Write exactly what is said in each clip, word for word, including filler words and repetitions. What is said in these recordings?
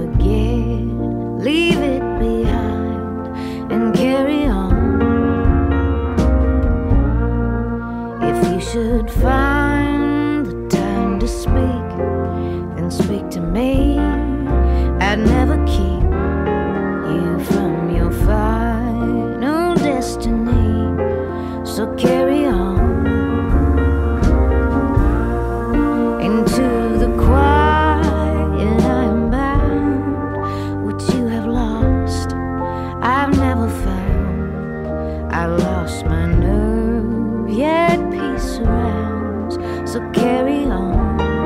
forget, leave it behind and carry on. If you should find the time to speak, then speak to me. I'd never keep you from your final destiny, so carry on into the quiet. I am bound. What you have lost, I've never found. I lost my nerve, yet peace surrounds, so carry on.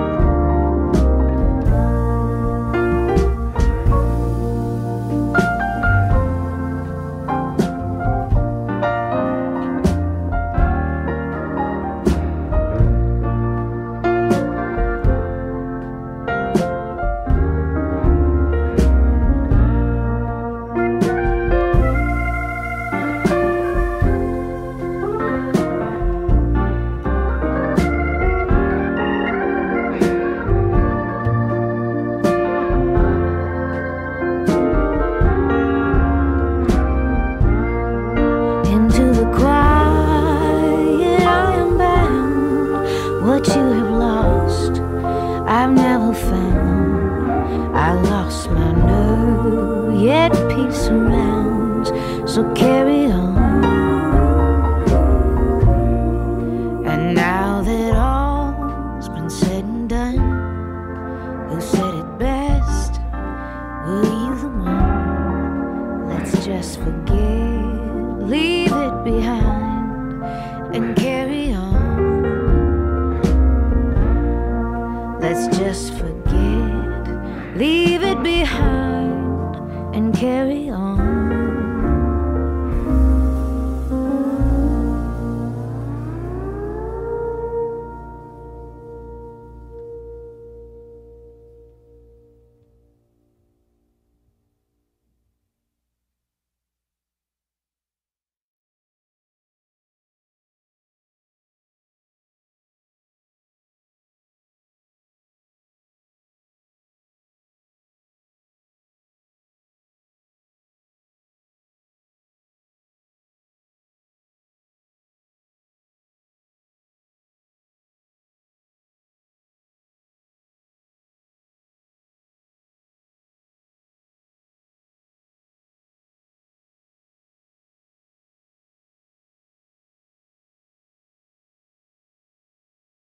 What you have lost, I've never found. I lost my nerve, yet peace surrounds, so carry on. And now that all's been said and done, who said it best? Were you the one? Let's just forget, leave it behind and carry on. Let's just forget, leave it behind and carry on.